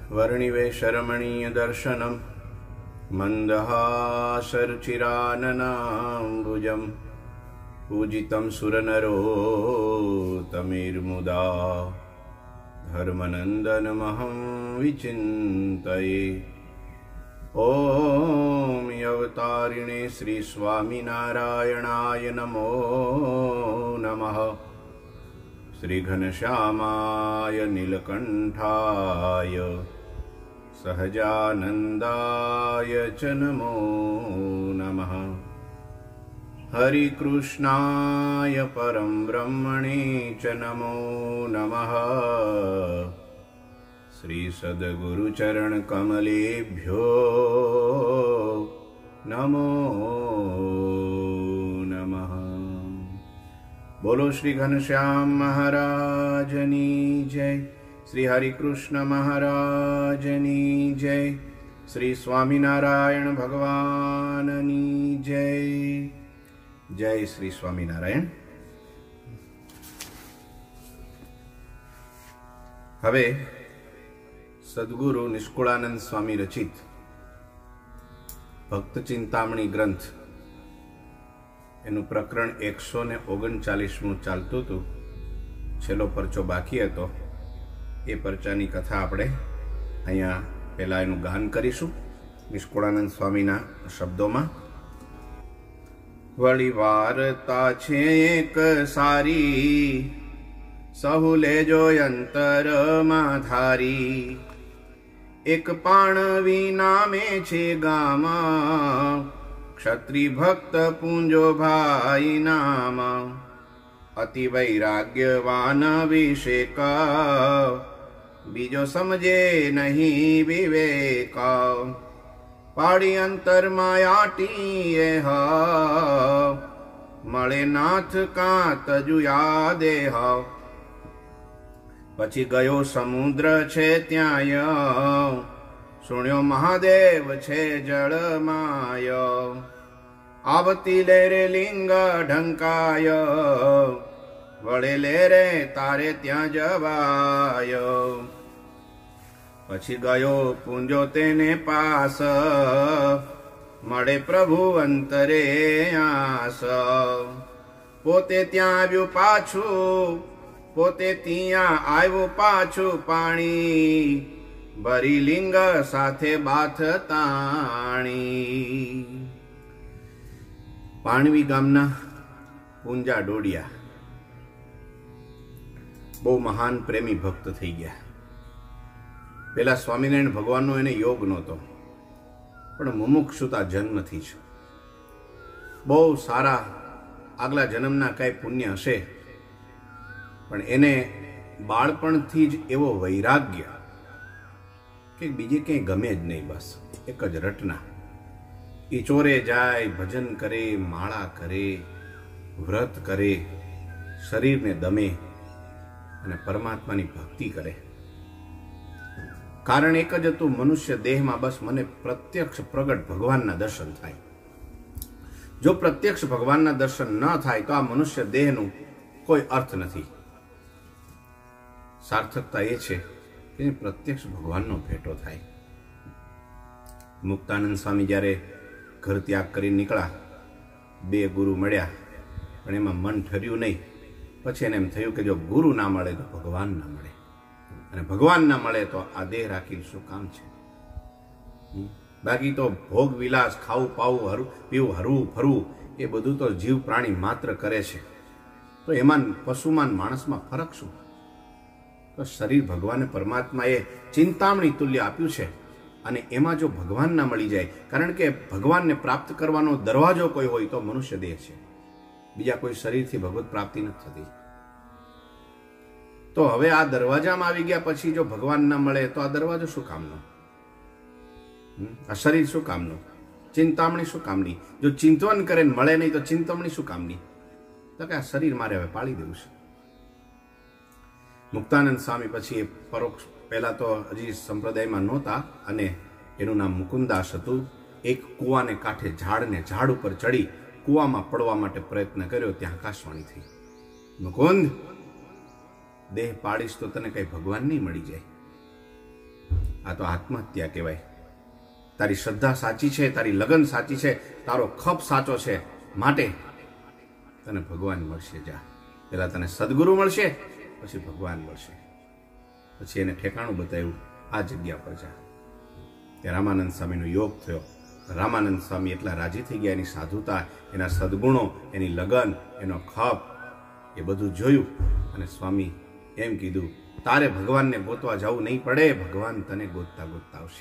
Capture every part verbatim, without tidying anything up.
वर्णिवेशरमणीय दर्शनम मंदहासरुचिराननाम्बुजं पूजितं सुरनरोत्तमैर्मुदा धर्मनन्दनमहं विचिन्तये। ॐ अवतारिणे श्री स्वामिनारायणाय नमो नमः। श्री घनश्यामाय नीलकंठाय सहजानंदाय च नमो नमः। हरिकृष्णाय परम ब्रह्मणे च नमो नमः। श्री सद्गुरुचरण कमलेभ्यो नमो नमः। बोलो श्री घनश्याम महाराजनी जय। श्री हरिकृष्ण महाराजनी जय। श्री स्वामीनारायण भगवाननी जय। जय श्री स्वामीनारायण। हवे सद्गुरु निष्कुळानंद स्वामी रचित भक्त चिंतामणी ग्रंथ एनु प्रकरण एक सौ ने ओगणचालीसमु चालतुं हतुं। छेल्लो परचो बाकी हतो। ए परचानी कथा आपणे अहींया पहेला एनुं गान करीशुं निष्कुळानंद स्वामीना शब्दोमां। वળી वार्ता छे एक सारी सहु लेजो अंतरमां धारी। एक पाणवी नामे छे गाम क्षत्रि भक्त पूंजो भाई नाम। अति वैराग्यवान विषेक बीजो समझे नहीं विवेक। पाड़ी अंतर मायाटी ह मळे नाथ कांत जुया देह। पछी गयो समुद्र छे त्याय सुण्यो महादेव छे जळमाय। आवती लेरे लिंग ढंकाय वळे लेरे तारे त्यां जवाय। पछी गयो पूंजो तेने पास मळे प्रभु अंतरे आस। पोते त्यां आव्यो पाछू पोते त्यां आव्यो पाछू पाणी। भरी लिंग साथे बाथ ताणी। पाणवी गामना पूंजा डोडिया बहु महान प्रेमी भक्त थई गया। पेला स्वामीनारायण भगवाननो एने योग नहोतो पण मुमुक्षुता जन्मथी ज बहु सारा आगला जन्मना काई पुण्य हशे पण एने बाळपणथी ज एवो वैराग्य कि बीजे कहीं गमे ज नहीं। बस एक ज रटना। ई चोरे जाए भजन करे माळा करे व्रत करे शरीर ने दमे अने परमात्मानी भक्ति करे। कारण एक ज हतुं मनुष्य देह में बस मने प्रत्यक्ष प्रगट भगवान ना दर्शन थाय। जो प्रत्यक्ष भगवान ना दर्शन न थाय तो आ मनुष्य देह नु कोई अर्थ नहीं। सार्थकता ए छे कि प्रत्यक्ष भगवान नो भेटो थाय। मुक्तानंद स्वामी ज्यारे घर त्याग करी निकळा बे गुरु मळ्या पण एमां मन ठर्युं नहीं। पछी एने एम थयुं कि जो गुरु ना मळे तो भगवान ना मळे अने भगवान ना मळे तो आ देह राखीने शुं काम छे। बाकी तो भोग विलास खावुं पावुं हरवुं पीवुं हरवुं फरवुं ए बधुं तो जीव प्राणी मात्र करे छे। तो एमां पशुमां माणसमां फरक शुं? तो शरीर भगवान परमात्माए चिंतामणी तुल्य आप्युं छे अने एमां जो भगवान ना मळी जाय कारण के भगवान ने प्राप्त करवानो दरवाजो कोई होय तो मनुष्य देह छे। बीजा कोई शरीर थी भगवत प्राप्ति नहीं थती। तो हवे आ दरवाजामां आवी गया पछी जो भगवान न मळे तो आ दरवाजो शुं कामनो? आ शरीर शुं कामनो? चिंतामणी शुं कामनी? जो चिंतवन करे ने मळे नहीं तो चिंतामणी शुं कामनी? तो के आ शरीर मारे हवे पाळी देवुं छे। मुक्तानंद स्वामी पछी परोक्ष पहला तो हजी संप्रदायमां नहोता अने एनुं नाम मुकुंदास हतुं। एक कुवाने कांठे झाड़ ने झाड़ पर चढ़ी कुवामां पड़वा माटे प्रयत्न कर्यो त्यां आकाशवाणी थई, मुकुंद देह पाड़ीश तो तने कई भगवान नहीं मळी जाय। આ તો આત્મહત્યા કહેવાય. તારી શ્રદ્ધા સાચી છે, તારી લગન સાચી છે, તારો ખપ સાચો છે, માટે તને ભગવાન મળશે. જા, પેલા તને સદગુરુ મળશે, પછી ભગવાન મળશે. પછી એને ઠેકાણું બતાવ્યું, આ જગ્યા પર જા. ત્યાં રામાનંદ સ્વામીનો યોગ થયો. રામાનંદ સ્વામી એટલા રાજી થઈ ગયા, એની સાધુતા, એના સદગુણો, એની લગન, એનો ખપ, એ બધું જોયું. અને સ્વામી એમ કીધું, તારે ભગવાનને ગોતવા જવું નહીં પડે, ભગવાન તને ગોતતા ગોતતા આવશે.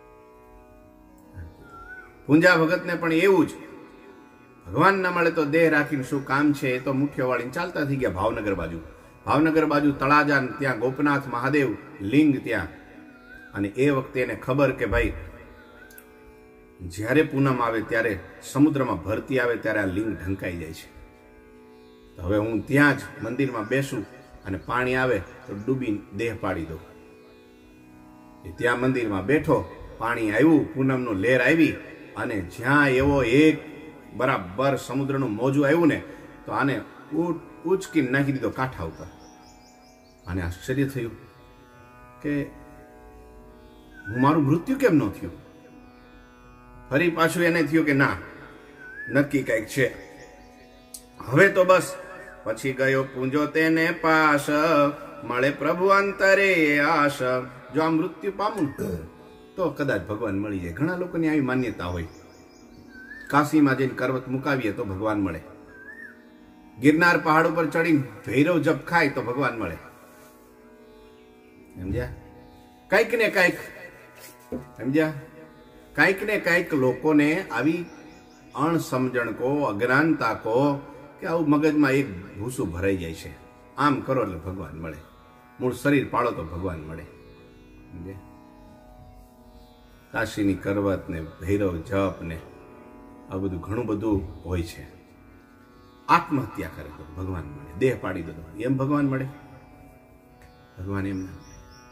પૂંજા ભગતને પણ એવું જ. ભગવાન ના મળે તો દેહ રાખીને શું કામ છે, એ તો મુઠ્ઠીઓ વાળીને ચાલતા થઈ ગયા ભાવનગર બાજુ. ભાવનગર બાજુ તળાજા, ત્યાં ગોપનાથ મહાદેવ લિંગ ત્યાં. અને એ વખતે એને ખબર કે ભાઈ જ્યારે પૂનમ આવે ત્યારે સમુદ્રમાં ભરતી આવે ત્યારે આ લિંગ ઢંકાઈ જાય છે. તો હવે હું ત્યાં જ મંદિરમાં બેસું અને પાણી આવે તો ડૂબી દેહ પાડી દઉં. એ ત્યાં મંદિરમાં બેઠો, પાણી આવ્યું, પૂનમનું લહેર આવી, અને જ્યાં એવો એક બરાબર સમુદ્રનું મોજું આવ્યું ને, તો આને ઉચકીને નાખી દીધો કાંઠા ઉપર. આને આશ્ચર્ય થયું કે હું મારું મૃત્યુ કેમ ન થયું. ફરી પાછું એને થયું કે ના, નક્કી કઈક છે. હવે તો બસ. પછી ગયો પૂંજો તેને પાસ, મળે પ્રભુ અંતરે આશ. જો આ મૃત્યુ પામું તો કદાચ ભગવાન મળી જાય. ઘણા લોકોની આવી માન્યતા હોય, કાશીમાં જઈને કરવત મુકાવીએ તો ભગવાન મળે, ગિરનાર પહાડ ઉપર ચડીને ભૈરવ જપ ખાય તો ભગવાન મળે. સમજ્યા? કઈક ને કઈક, સમજ્યા, કઈક ને કઈક લોકોને આવી અણસમજણ કો, અજ્ઞાનતા કો, કે આવું મગજમાં એક ભૂસું ભરાઈ જાય છે. આમ કરો એટલે ભગવાન મળે, મૂળ શરીર પાડો તો ભગવાન મળે. સમજ્યા? કાશીની કરવત ને ભૈરવ જપ ને આ બધું ઘણું બધું હોય છે. આત્મહત્યા કરે તો ભગવાન મળે, દેહ પાડી દો એમ ભગવાન મળે? ભગવાન એમ ના.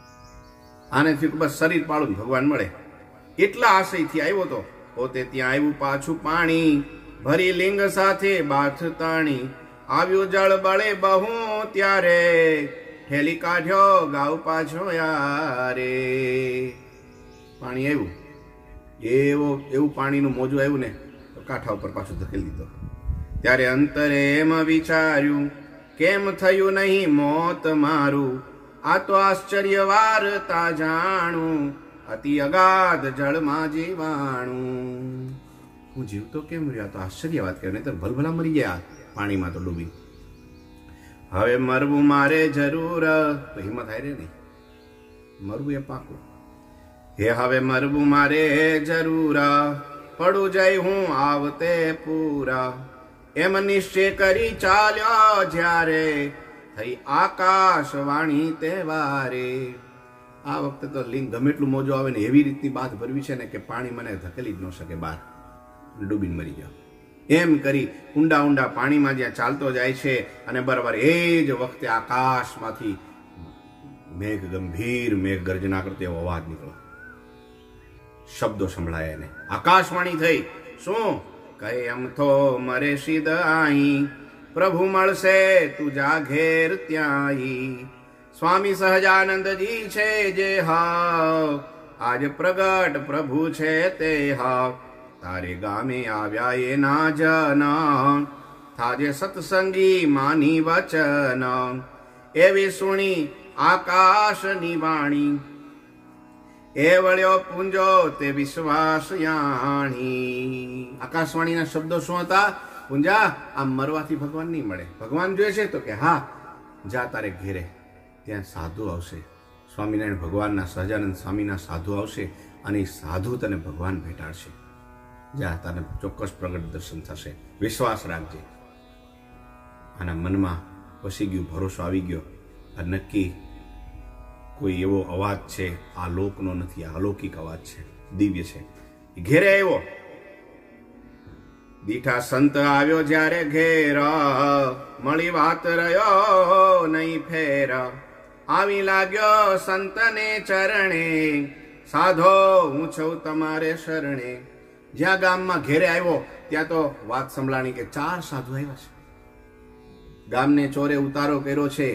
આને થયું કે બસ શરીર પાડું ભગવાન મળે. એટલા આશયથી આવ્યો તો પોતે ત્યાં આવ્યું પાછું પાણી, ભરી લિંગ સાથે બાથ તાણી. આવ્યું જળ બળે બહુ ત્યારે, ઠેલી કાઢ્યો ગાવ પાછો યારે. પાણી આવ્યું, એવો એવું પાણીનું મોજું આવ્યું ને તો કાંઠા ઉપર પાછું ધકેલી દીધો. ત્યારે અંતરે એમ વિચાર્યું, કેમ થયું નહીં મોત મારું, આ તો આશ્ચર્ય વાર્તા જાણું, અતિ અગાધ જળમાં જીવાણું. હું જીવતો કેમ રહ્યો, તો આશ્ચર્ય વાત કરે, નહીતર ભલભલા મરી ગયા પાણીમાં તો ડૂબી. હવે મરવું મારે જરૂર, તો હિંમત હારે નહીં, મરવું એ પાકું. હે હવે મરવું મારે જરૂર, પડું જઈ હું આવતે પૂરા. એમ નિશ્ચય કરી ચાલ્યો જ્યારે, થઈ આકાશવાણી તહેવારે. આ વખતે તો લિંગ ગમે એટલું મોજો આવે ને એવી રીતની બાત ભરવી છે ને કે પાણી મને ધકેલી જ ન શકે બહાર, ડૂબીને મરી ગયો. એમ કરી ઊંડા ઊંડા પાણીમાં જ્યાં ચાલતો જાય છે, અને બરાબર એ જ વખતે આકાશમાંથી મેઘ ગંભીર મેઘ ગર્જના કરતો એવો અવાજ નીકળ્યો. શબ્દો સંભળાયા એને. આકાશવાણી થઈ. શું કહે? એમ તો મરે સીધ આઈ, પ્રભુ મળશે તું જા ઘેર ત્યાંઈ. સ્વામી સહજાનંદજી છે જે હા, આજ પ્રગટ પ્રભુ છે તે હા. તારે ગામે આવ્યા એ ના જન, થાજે સત્સંગી માની વચન. એવી સુણી આકાશની વાણી, એ વળ્યો પૂંજો તે વિશ્વાસ યાણી. આકાશવાણીના શબ્દો શું હતા? પૂંજા, આમ મરવાથી ભગવાન નહીં મળે. ભગવાન જોઈએ છે તો કે હા, જા તારે ઘેરે, ત્યાં સાધુ આવશે. સ્વામિનારાયણ ભગવાનના, સહજાનંદ સ્વામીના સાધુ આવશે, અને સાધુ તને ભગવાન ભેટાડશે. જા, તને ચોક્કસ પ્રગટ દર્શન થશે, વિશ્વાસ રાખજે. આના મનમાં વસી ગયું, ભરોસો આવી ગયો. આ નક્કી કોઈ એવો અવાજ છે, આ લોકનો નથી, આ અલૌકિક અવાજ છે, દિવ્ય છે. ઘેરે આવ્યો. દીઠા સંત આવ્યો જ્યારે ઘેર, મળી વાત રહ્યો નહીં ફેર. આવી લાગ્યો સંતને ચરણે, સાધો હું છું તમારે શરણે. જ્યાં ગામમાં ઘેરે આવ્યો ત્યાં તો વાત સંભળાણી કે ચાર સાધુ આવ્યા છે. ગામને ચોરે ઉતારો કર્યો છે,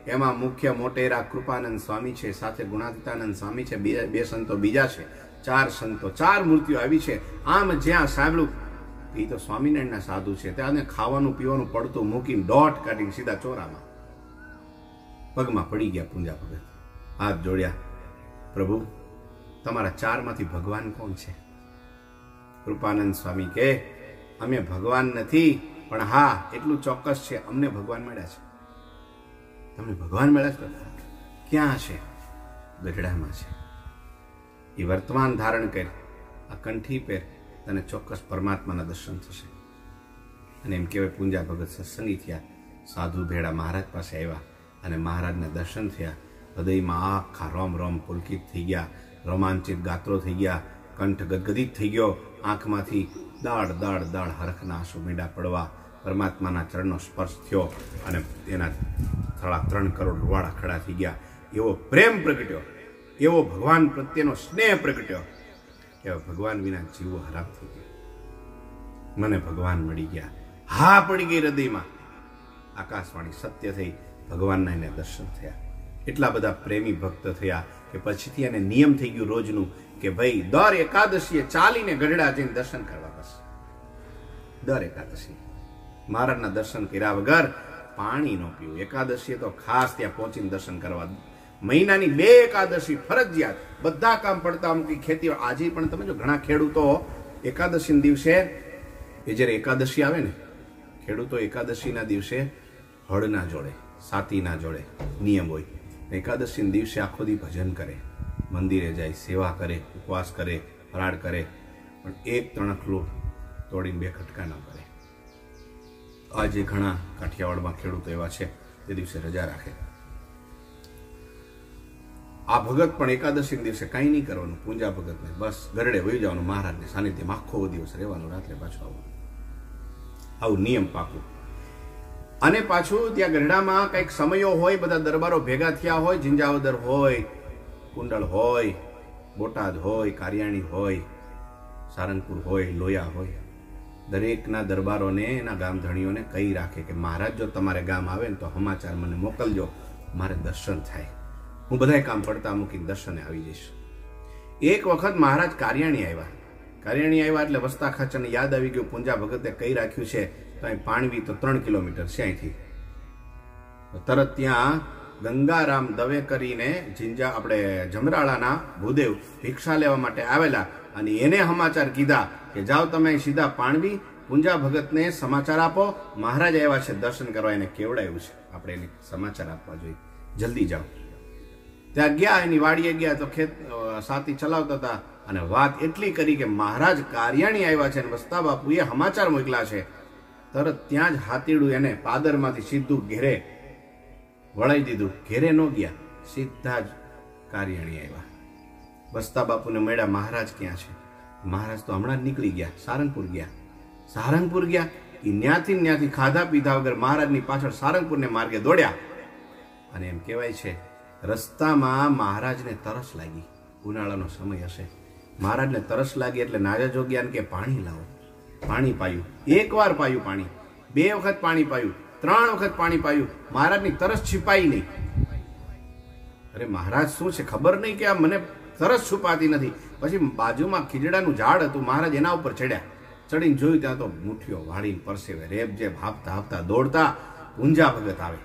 એમાં મુખ્ય મોટેરા કૃપાનંદ સ્વામી છે, સાથે ગુણાતીતાનંદ સ્વામી છે, બે બે સંતો બીજા છે, ચાર સંતો, ચાર મૂર્તિઓ આવી છે. આમ જ્યાં સાંભળ્યું એ તો સ્વામિનારાયણના સાધુ છે, ત્યાં ખાવાનું પીવાનું પડતું મૂકીને દોટ કાઢીને સીધા ચોરામાં પગમાં પડી ગયા પૂંજા ભગત, હાથ જોડ્યા, પ્રભુ તમારા ચારમાંથી ભગવાન કોણ છે? કૃપાનંદ સ્વામી કહે, અમે ભગવાન નથી, પણ હા એટલું ચોક્કસ છે, અમને ભગવાન મળ્યા છે. તમને ભગવાન મળ્યા છે? ક્યાં છે? ગઢડામાં છે. એ વર્તમાન ધારણ કર, આ કંઠી પહેર, તને ચોક્કસ પરમાત્માના દર્શન થશે. અને એમ કહેવાય પૂંજા ભગત સત્સંગી થયા, સાધુ ભેળા મહારાજ પાસે આવ્યા અને મહારાજના દર્શન થયા. હૃદયમાં આખા રોમ રોમ પુલકિત થઈ ગયા, રોમાંચિત ગાત્રો થઈ ગયા, કંઠ ગદગદિત થઈ ગયો, આંખમાંથી દાળ દાળ દાળ હરખના આંસુ મીંડા પડવા. પરમાત્માના ચરણનો સ્પર્શ થયો અને એના સાડા ત્રણ કરોડ રૂવાડા ખડા થઈ ગયા. એવો પ્રેમ પ્રગટ્યો, એવો ભગવાન પ્રત્યેનો સ્નેહ પ્રગટ્યો કે ભગવાન વિના જીવો હરામ થઈ ગયો. મને ભગવાન મળી ગયા, હા પડી ગઈ હૃદયમાં. આકાશવાણી સત્ય થઈ, ભગવાનના એને દર્શન થયા. એટલા બધા પ્રેમી ભક્ત થયા કે પછીથી એને નિયમ થઈ ગયું રોજનું કે ભાઈ દર એકાદશીએ ચાલીને ગઢડા જઈને દર્શન કરવા. બસ દર એકાદશી મહારાજના દર્શન કર્યા વગર પાણી ન પીવું. એકાદશીએ તો ખાસ ત્યાં પહોંચીને દર્શન કરવા. મહિનાની બે એકાદશી ફરજિયાત, બધા કામ પડતા મૂકી ખેતી. આજે પણ તમે જો ઘણા ખેડૂતો એકાદશીના દિવસે, એ જ્યારે એકાદશી આવે ને, ખેડૂતો એકાદશીના દિવસે હળ ના જોડે, સાતી ના જોડે, નિયમ હોય. એકાદશીના દિવસે આખો દી ભજન કરે, મંદિરે જાય, સેવા કરે, ઉપવાસ કરે, ફરાળ કરે, પણ એક તણખલું તોડીને બે ખટકા ન કરે. આજે ઘણા કાઠિયાવાડમાં ખેડૂતો એવા છે તે દિવસે રજા રાખે. આ ભગત પણ એકાદશી દિવસે કાંઈ નહીં કરવાનું. પૂંજા ભગતને બસ ગરડે વહી જવાનું, મહારાજને સાનિધ્યમાં આખો દિવસ રહેવાનું, રાત્રે પાછું આવવાનું. આવું નિયમ પાકું. અને પાછું ત્યાં ગરડામાં કંઈક સમયો હોય, બધા દરબારો ભેગા થયા હોય, ઝિંજાવદર હોય, કુંડળ હોય, બોટાદ હોય, કારિયાણી હોય, સારંગપુર હોય, લોયા હોય, દરેકના દરબારોને એના ગામ ધણીઓને કહી રાખે કે મહારાજ જો તમારે ગામ આવે ને તો સમાચાર મને મોકલજો, મારે દર્શન થાય, હું બધા કામ પડતા મૂકીને દર્શને આવી જઈશ. એક વખત મહારાજ કારિયાણી આવ્યા. કારિયાણી આવ્યા એટલે વસ્તા ખાચરને યાદ આવી ગયું, પૂંજા ભગતે કહી રાખ્યું છે તો અહીં પાણવી તો ત્રણ કિલોમીટર છે અહીંથી. તરત ત્યાં ગંગારામ દવે કરીને જિંજા આપણે જમરાળાના ભૂદેવ ભિક્ષા લેવા માટે આવેલા અને એને સમાચાર કીધા કે જાઓ તમે સીધા પાણવી, પૂંજા ભગતને સમાચાર આપો, મહારાજ આવ્યા છે દર્શન કરવા, એને કેવડાયું છે, આપણે એને સમાચાર આપવા જોઈએ, જલ્દી જાઓ. ત્યાં ગયા, એની વાડીએ ગયા તો ખેત સાથી ચલાવતા હતા અને વાત એટલી કરી કે મહારાજ કારિયાણી આવ્યા છે અને વસ્તા બાપુએ સમાચાર મોકલા છે. તરત ત્યાં જ હાથીડું એને પાદરમાંથી સીધું ઘેરે વળાઈ દીધું. ઘેરે ન ગયા, સીધા જ કારિયાણી આવ્યા. વસ્તા બાપુને મળ્યા, મહારાજ ક્યાં છે? મહારાજ તો હમણાં જ નીકળી ગયા, સારંગપુર ગયા. સારંગપુર ગયા, એ ન્યાથી ન્યાથી ખાધા પીધા વગર મહારાજની પાછળ સારંગપુરને માર્ગે દોડ્યા. અને એમ કહેવાય છે રસ્તામાં મહારાજને તરસ લાગી, ઉનાળાનો સમય હશે. મહારાજને તરસ લાગી એટલે નાજા જોગ્યાને કે પાણી લાવો. પાણી પાયું, એક વાર પાયું પાણી, બે વખત પાણી પાયું, ત્રણ વખત પાણી પાયું, મહારાજની તરસ छिपाई નહીં. અરે મહારાજ શું છે ખબર નહીં કે આ મને તરસ છુપાતી નથી. પછી બાજુમાં ખીજડાનું ઝાડ હતું, મહારાજ એના ઉપર ચડ્યા. ચડીને જોયું ત્યાં તો મુઠ્ઠીઓ વાળીને પરસેવે રેબ જેબ હાંફતા હાંફતા દોડતા પૂંજા ભગત આવે.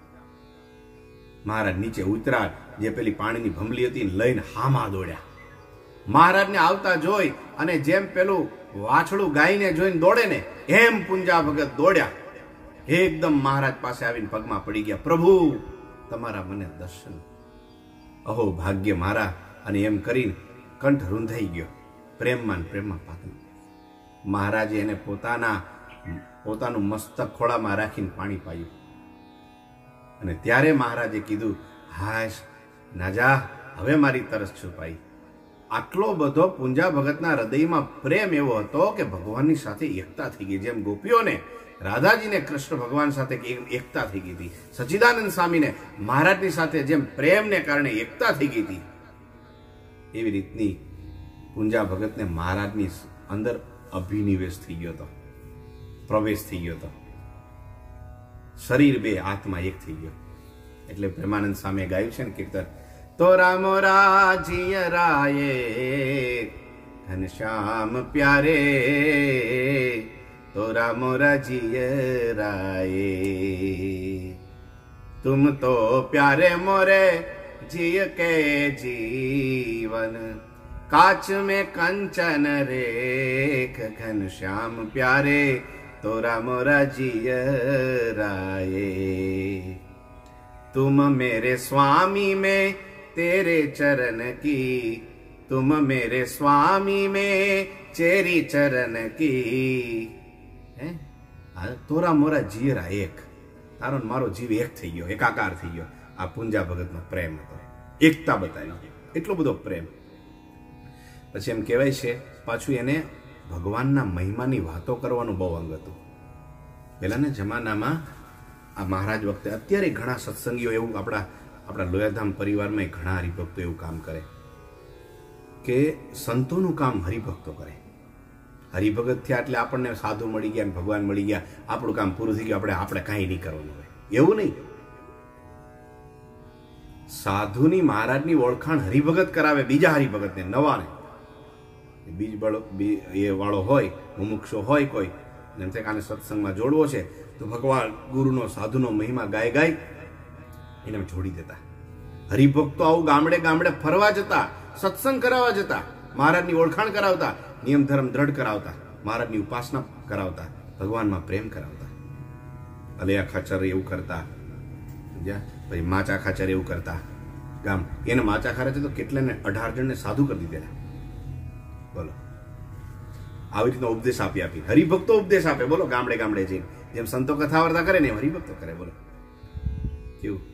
મહારાજ નીચે ઉતરા, જે પેલી પાણીની ભમલી હતી લઈને હામા દોડ્યા. મહારાજને આવતા જોઈ અને જેમ પેલું વાછડું ગાયને જોઈને દોડે ને એમ પૂંજા ભગત દોડ્યા. એકદમ મહારાજ પાસે આવીને પગમાં પડી ગયા, પ્રભુ તમારા મને દર્શન, અહો ભાગ્ય મારા. અને એમ કરીને કંઠ રૂંધાઈ ગયો, પ્રેમમાં પ્રેમમાં પાતું. મહારાજે એને પોતાના પોતાનું મસ્તક ખોળામાં રાખીને પાણી પાયું. અને ત્યારે મહારાજે કીધું, હાશ નાજા, હવે મારી તરસ છુપાઈ. આટલો બધો પૂંજા ભગતના હૃદયમાં પ્રેમ એવો હતો કે ભગવાનની સાથે એકતા થઈ ગઈ. જેમ ગોપીઓને રાધાજીને કૃષ્ણ ભગવાન સાથે એકતા થઈ ગઈ હતી, સચ્ચિદાનંદ સ્વામીને મહારાજની સાથે જેમ પ્રેમને કારણે એકતા થઈ ગઈ હતી, એવી રીતની પૂંજા ભગતને મહારાજની અંદર અભિનિવેશ થઈ ગયો હતો, પ્રવેશ થઈ ગયો હતો. શરીર બે, આત્મા એક થઈ ગયો. એટલે પ્રેમાનંદ સ્વામીએ ગાયું છે ને કીર્તન, તોરા મોરા જીયરાએ ઘનશ્યામ પ્યારે, તોરા મોરા જીયરાએ, तुम तो प्यारे मोरे जिय के जीवन, काच में कंचन रेख घनश्याम प्यारे, तोरा मोरा जिय राये, तुम मेरे स्वामी में तेरे चरण की, तुम मेरे स्वामी में चेरी चरण की, है तोरा मोरा जिय रा एक, તારો મારો જીવ એક થઈ ગયો, એકાકાર થઈ ગયો. આ પૂંજા ભગતનો પ્રેમ હતો, એકતા બતાવી, એટલો બધો પ્રેમ. પછી એમ કહેવાય છે પાછું એને ભગવાનના મહિમાની વાતો કરવાનું બહુ અંગ હતું. પહેલાના જમાનામાં આ મહારાજ વખતે, અત્યારે ઘણા સત્સંગીઓ એવું આપણા આપણા લોયાધામ પરિવારમાં ઘણા હરિભક્તો એવું કામ કરે કે સંતોનું કામ હરિભક્તો કરે. હરિભગત થયા એટલે આપણને સાધુ મળી ગયા, ભગવાન મળી ગયા, આપણું કામ પૂરું થઈ ગયું, આપણે આપણે કાંઈ નહીં કરવાનું હોય, એવું નહીં. સાધુની મહારાજની ઓળખાણ હરિભગત કરાવે બીજા હરિભગતને, નવાને. બીજ બળો એ વાળો હોય, મુમુક્ષો હોય કોઈ, જેમ કે આને સત્સંગમાં જોડવો છે તો ભગવાન ગુરુનો સાધુનો મહિમા ગાય ગાય એને જોડી દેતા. હરિભક્તો આવું ગામડે ગામડે ફરવા જતા, સત્સંગ કરાવવા જતા, મહારાજની ઓળખાણ કરાવતા, નિયમ ધર્મ દ્રઢ કરાવતા, મહારાજની ઉપાસના કરાવતા, ભગવાનમાં પ્રેમ કરાવતા. અલયા ખાચર એવું કરતા, પછી માચા ખાચર એવું કરતા. ગામ એને માચા ખાચર તો કેટલાને અઢાર જણને સાધુ કરી દીધેલા. બોલો, આવી રીતનો ઉપદેશ આપી આપી હરિભક્તો ઉપદેશ આપે. બોલો, ગામડે ગામડે જઈને જેમ સંતો કથા વાર્તા કરે ને એમ હરિભક્તો કરે. બોલો કેવું.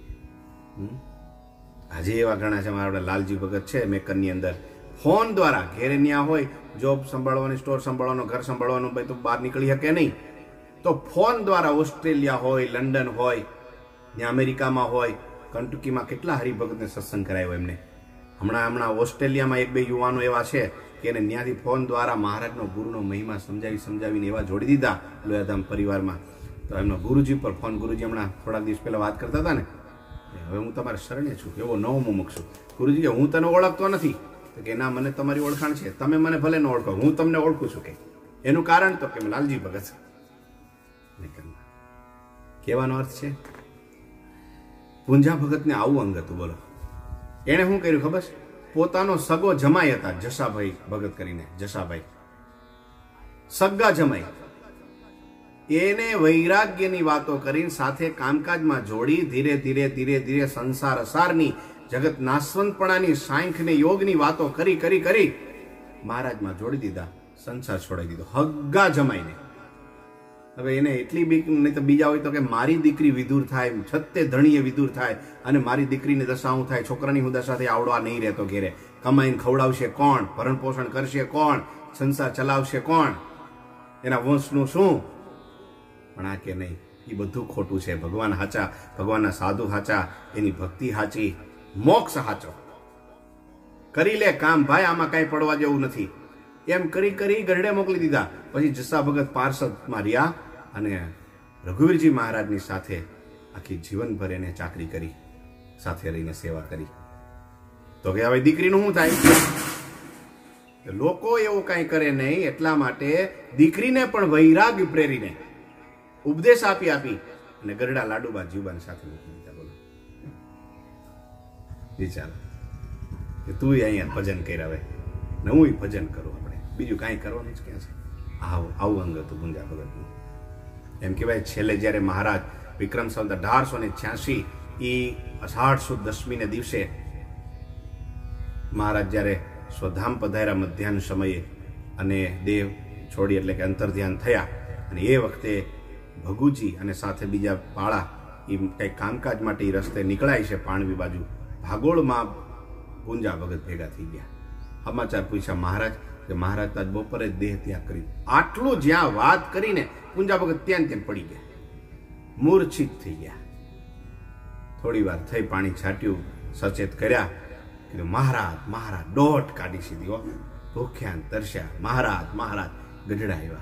આજે એવા ઘણા છે. મારા લાલજી ભગત છે મેકરની અંદર, ફોન દ્વારા ઘેરે ન્યા હોય, જોબ સંભાળવાની, સ્ટોર સંભાળવાનો, ઘર સંભાળવાનું, ભાઈ તો બહાર નીકળી શકે નહીં, તો ફોન દ્વારા ઓસ્ટ્રેલિયા હોય, લંડન હોય, ત્યાં અમેરિકામાં હોય, કંટુકીમાં કેટલા હરિભગતને સત્સંગ કરાયો એમને. હમણાં હમણાં ઓસ્ટ્રેલિયામાં એક બે યુવાનો એવા છે કે એને ત્યાંથી ફોન દ્વારા મહારાજનો ગુરુનો મહિમા સમજાવી સમજાવીને એવા જોડી દીધા લોયાધામ પરિવારમાં. તો એમનો ગુરુજી પર ફોન, ગુરુજી હમણાં થોડા દિવસ પહેલા વાત કરતા હતા ને, હવે હું તમારે શરણે છું, એવો નવો મુમુક્ષ છું. ગુરુજી કે હું તને ઓળખતો નથી, કે ના મને તમારી ઓળખાણ છે, તમે મને ભલે ન ઓળખો, હું તમને ઓળખું છું. કે એનું કારણ તો કે લાલજી ભગત. કહેવાનો અર્થ છે પૂંજા ભગતને આવું અંગ હતું. બોલો, એને શું કર્યું ખબર છે? પોતાનો સગો જમાઈ હતા, જસાભાઈ ભગત કરીને, જસાભાઈ સગ્ગા જમાઈ, એને વૈરાગ્યની વાતો કરીને સાથે કામકાજમાં જોડી ધીરે ધીરે ધીરે ધીરે સંસાર અસારની, જગત નાશવંતપણાની, સાંખ્ય યોગની વાતો કરી કરી કરી મહારાજમાં જોડી દીધા, સંસાર છોડાઈ દીધો હગ્ગા જમાઈને. હવે એને એટલી બીક નહીં તો બીજા હોય તો કે મારી દીકરી વિદુર થાય, છત્તે ધણીએ વિદુર થાય, અને મારી દીકરીની દશા હું થાય, છોકરાની હું દશા થઈ, આવડવા નહીં રહેતો ઘેરે, કમાઈને ખવડાવશે કોણ, ભરણ પોષણ કરશે કોણ, સંસાર ચલાવશે કોણ, એના વંશનું શું? પણ આ કે નહીં, એ બધું ખોટું છે. ભગવાન હાચા, ભગવાનના સાધુ હાચા, એની ભક્તિ હાચી, મોક્ષ હાચો. કરી લે કામ ભાઈ, આમાં કઈ પડવા જેવું નથી. એમ કરી કરી ગરડે મોકલી દીધા. પછી જસા ભગત પાર્ષદમાં રહ્યા અને રઘુવીરજી મહારાજની સાથે આખી જીવનભર એને ચાકરી કરી, સાથે રહીને સેવા કરી. તો કે હવે દીકરીનું શું થાય? લોકો એવું કઈ કરે નહીં, એટલા માટે દીકરીને પણ વૈરાગ પ્રેરીને ઉપદેશ આપી આપી અને ગરડા લાડુબા જીવબાની સાથે મૂકી દીધા. બોલો વિચાર કે તું અહીંયા ભજન કર્યા, હવે ને હું ભજન કરું, આપણે બીજું કાંઈ કરવાનું જ ક્યાં છે? આવું આવું અંગ હતું પૂંજા ભગતનું. એમ કહેવાય છેલ્લે જ્યારે મહારાજ વિક્રમ સંવત અઢારસો ને છ્યાસી એ અષાઢ સુદ દસમીને દિવસે મહારાજ જ્યારે સ્વધામ પધાર્યા મધ્યાહન સમયે અને દેવ છોડી એટલે કે અંતર્ધ્યાન થયા, અને એ વખતે ભગુજી અને સાથે બીજા પાળા એ કંઈક કામકાજ માટે એ રસ્તે નીકળાય છે પાણવી બાજુ. ભાગોળમાં પૂંજા ભગત ભેગા થઈ ગયા. સમાચાર પૂછ્યા મહારાજ કે મહારાજ તાજ બપોરે દેહ ત્યાગ કરી. આટલું જ્યાં વાત કરીને પૂંજા ભગત ત્યાં ત્યાં પડી ગયા, મૂર્છિત થઈ ગયા. થોડી વાર થઈ, પાણી છાટ્યું, સચેત કર્યા, કીધું મહારાજ મહારાજ, દોઢ કાઢી સીધી હો, ભૂખ્યા તરસ્યા, મહારાજ મહારાજ, ગઢડા આવ્યા.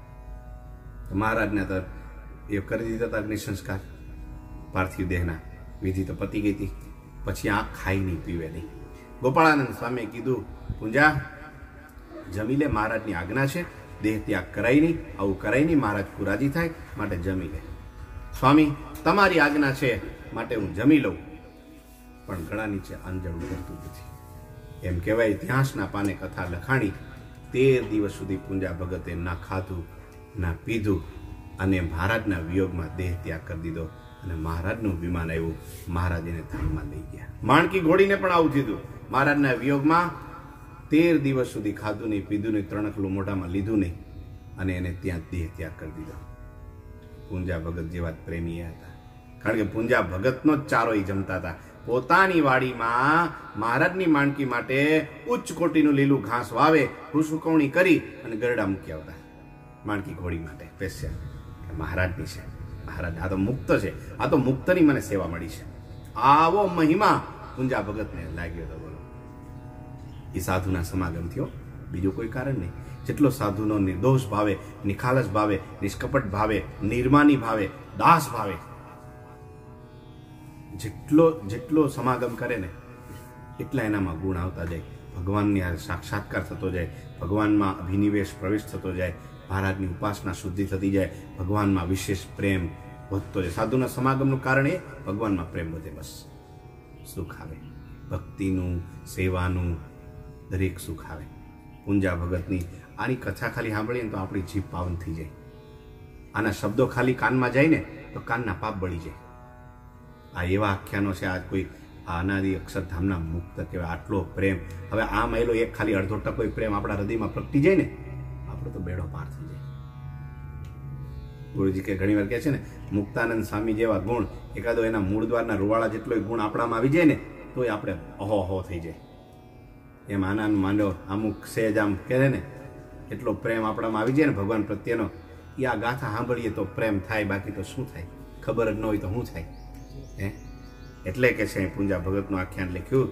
મહારાજને તો એ કરી દીધા હતા અગ્નિ સંસ્કાર પાર્થિવ દેહના. વિધિ તો પતી ગઈ હતી. પછી આ ખાઈ નહીં પીવે નહીં. ગોપાળાનંદ સ્વામીએ કીધું, પૂંજા જમી લે, મહારાજની આજ્ઞા છે, દેહ ત્યાગ કરાય નહીં, આવું કરાય નહીં, મહારાજ કુરાજી થાય, માટે જમી લે. સ્વામી તમારી આજ્ઞા છે માટે હું જમી લઉં, પણ ગળા નીચે અંજળ ઉતરતું નથી. એમ કહેવાય ઇતિહાસના પાને કથા લખાણી, તેર દિવસ સુધી પૂંજા ભગતે ના ખાધું ના પીધું અને મહારાજના વિયોગમાં દેહ ત્યાગ કરી દીધો. અને મહારાજનું વિમાન આવ્યું, મહારાજ એને ધામમાં લઈ ગયા. માણકી ઘોડીને પણ આવું થયું. મહારાજના વિયોગમાં તેર દિવસ સુધી ખાધું નહીં, પીધું નહીં, ત્રણકલું મોઢામાં લીધું નહીં અને એને ત્યાં દેહ ત્યાગ કરી દીધો. પૂંજા ભગત જેવા પ્રેમી હતા, કારણ કે પૂંજા ભગતનો જ ચારો એ જમતા હતા. પોતાની વાડીમાં મહારાજની માણકી માટે ઉચ્ચ કોટીનું લીલું ઘાસ વાવે, હુસુકવણી કરી અને ગરડા મૂકી આવતા. માણકી ઘોડી માટે સ્પેશિયલ મહારાજની છે. મહારાજ આ તો મુક્ત છે, આ તો મુક્તની મને સેવા મળી છે. આવો મહિમા પૂંજા ભગતને લાગ્યો હતો. બોલો, એ સાધુના સમાગમ થયો, બીજું કોઈ કારણ નહીં. જેટલો સાધુનો નિર્દોષ ભાવે, નિખાલસ ભાવે, નિષ્કપટ ભાવે, નિર્માની ભાવે, દાસ ભાવે, જેટલો જેટલો સમાગમ કરે ને એટલા એનામાં ગુણ આવતા જાય. ભગવાનની આ સાક્ષાત્કાર થતો જાય, ભગવાનમાં અભિનિવેશ પ્રવેશ થતો જાય, મહારાજની ઉપાસના શુદ્ધિ થતી જાય, ભગવાનમાં વિશેષ પ્રેમ વધતો જાય. સાધુના સમાગમનું કારણ એ ભગવાનમાં પ્રેમ વધે. બસ સુખ આવે, ભક્તિનું, સેવાનું દરેક સુખ આવે. પૂંજા ભગતની આની કથા ખાલી સાંભળીએ ને તો આપણી જીભ પાવન થઈ જાય. આના શબ્દો ખાલી કાનમાં જાય ને તો કાનના પાપ બળી જાય. આ એવા આખ્યાનો છે. આ કોઈ અનાદિ અક્ષરધામના મુક્ત કહેવાય. આટલો પ્રેમ, હવે આ મહિલો એક ખાલી અડધો ટકો પ્રેમ આપણા હૃદયમાં પ્રગટી જાય ને, આપણો તો બેડો પાર થઈ જાય. ગુરુજી કે ઘણી વાર કહે છે ને, મુક્તાનંદ સ્વામી જેવા ગુણ, એકાદો એના મૂળ દ્વારના રૂવાળા જેટલો ગુણ આપણામાં આવી જાય ને તોય આપણે અહો અહો થઈ જાય. એમ આનંદ માંડો અમુક સહેજ આમ કહે ને, એટલો પ્રેમ આપણામાં આવી જાય ને ભગવાન પ્રત્યેનો, એ આ ગાથા સાંભળીએ તો પ્રેમ થાય, બાકી તો શું થાય, ખબર જ ન હોય તો શું થાય. હે એટલે કે છે પૂંજા ભગતનું આખ્યાન લખ્યું.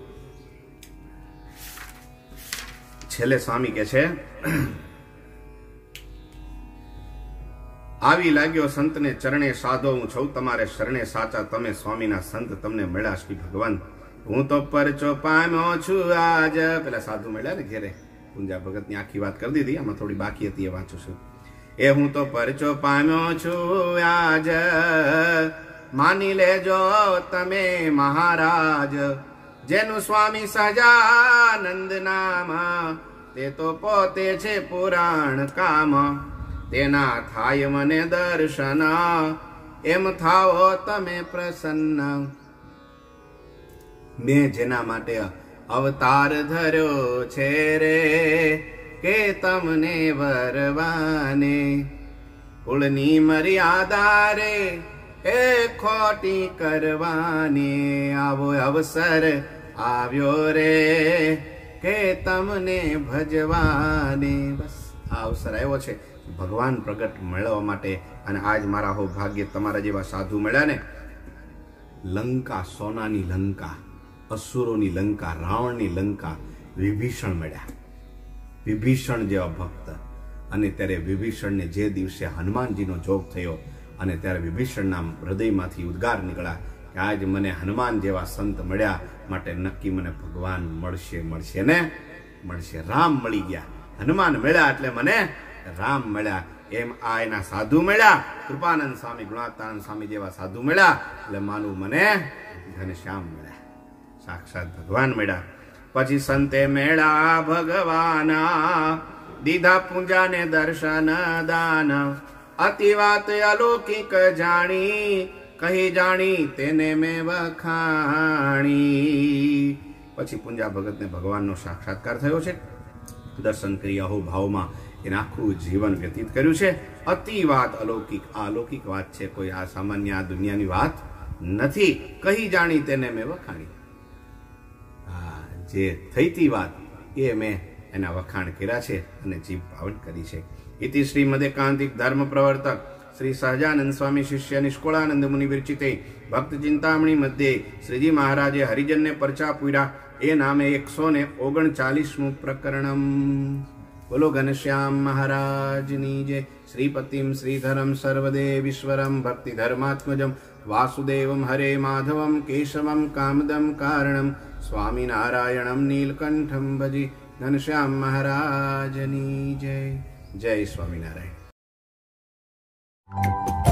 છેલ્લે સ્વામી કે છે, આવી લાગ્યો સંતને ચરણે સાધો, હું છું તમારે શરણે સાચા, તમે સ્વામીના સંત તમને મળ્યા શ્રી ભગવાન. હું તો પરચો પામ્યો છું આજ. પેલા સાધુ મળ્યા ને ઘેરે, પૂંજા ભગતની આખી વાત કરી દીધી, આમાં થોડી બાકી હતી, એ વાંચું છું. એ હું તો પરચો પામ્યો છું આજ, માની લેજો તમે મહારાજ, જેનું સ્વામી સહજાનંદ નામ, તે તો પોતે છે પુરાણ કામ, તેના થાય મને દર્શન, એમ થાઓ તમે પ્રસન્ન. મેં જેના માટે અવતાર ધર્યો છે રે, કે તમને વરવાને, કુળની મર્યાદા રે એ ખોટી કરવાની, આવો અવસર આવ્યો રે કે તમને ભજવાને. બસ આ અવસર આવ્યો છે ભગવાન પ્રગટ મેળવવા માટે. અને આજ મારા હો ભાગ્ય તમારા જેવા સાધુ મળ્યા ને. લંકા, સોનાની લંકા, અસુરોની લંકા, રાવણની લંકા, વિભીષણ મળ્યા. વિભીષણ જેવા ભક્ત. અને ત્યારે વિભીષણને જે દિવસે હનુમાનજીનો જોગ થયો અને ત્યારે વિભીષણના હૃદયમાંથી ઉદ્ગાર નીકળ્યા કે આજ મને હનુમાન જેવા સંત મળ્યા, માટે નક્કી મને ભગવાન મળશે મળશે ને મળશે. રામ મળી ગયા, હનુમાન મળ્યા એટલે મને રામ મળ્યા. એમ આ એના સાધુ મળ્યા, કૃપાનંદ સ્વામી, ગુણાતાનંદ સ્વામી જેવા સાધુ મળ્યા એટલે માનું મને ઘનશ્યામ મળ્યા, સાક્ષાત ભગવાન મળ્યા. પછી સંતે મેળા ભગવાન, દીધા પૂજાને દર્શન દાન, અતિ વાત અલૌકિક જાણી, કહી જાણી તેને મેં વખાણી. પછી પૂંજા ભગતને ભગવાનનો સાક્ષાત્કાર થયો છે. દર્શન કરી અહોભાવમાં એને આખું જીવન વ્યતીત કર્યું છે. અતિ વાત અલૌકિક, આ અલૌકિક વાત છે, કોઈ આ સામાન્ય આ દુનિયાની વાત નથી. કહી જાણી તેને મેં વખાણી. હા, જે થઈ તી વાત એ મેં એના વખાણ કર્યા છે અને જીભ પાવન કરી છે. ઇતિ શ્રીમદ એકાંતિક ધર્મ પ્રવર્તક શ્રી સહજાનંદ સ્વામી શિષ્ય નિષ્કુળાનંદ મુનિ વિરચિતે ભક્ત ચિંતામણી મધ્યે શ્રીજી મહારાજે હરિજનને પરચા પૂર્યા એ નામે એકસો ને ઓગણચાલીસમું પ્રકરણમ. બોલો ઘનશ્યામ મહારાજની જય. શ્રીપતિમ શ્રીધરમ સર્વદેવીશ્વરમ ભક્તિ ધર્માત્મજમ वासुदेवं हरे माधवं केशवं कामदं कारणं स्वामिनारायणं नीलकंठं भजे घनश्याम महाराजनी जय। जय स्वामिनारायण।